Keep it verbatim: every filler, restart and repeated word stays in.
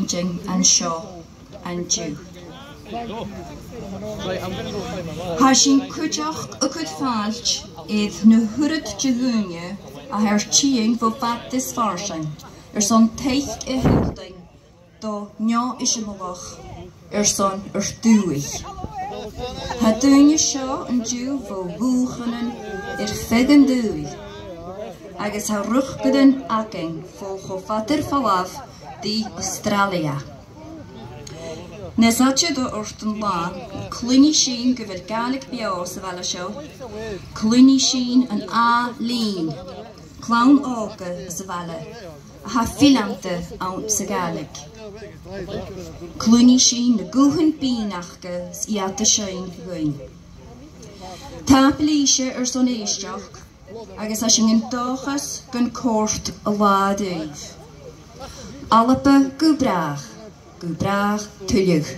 changing and shaw and Jew. Hashin kujach a good falch ith nu hurrit jigunya a her cheeing vo fat this farsing. Er son teich e hilding do nja ishamavach er son er duig. Ha dunya shaw and Jew vo wuchenen er fegen duig. Agus ha ruchgeden aking vol go vater valav di Australia. Nesatje do orten laan, cluny sheen gyfer gaelig bior sa vala show, cluny sheen an a lean, clown oge sa vala, a ha filante aan sa gaelig. Cluny sheen de goehen pinachge s iate sheen gwyn. Tapelische er son eistjach, agus as ingen dochas gun kort a laduif. Allepe gubrach, gubrach tullug.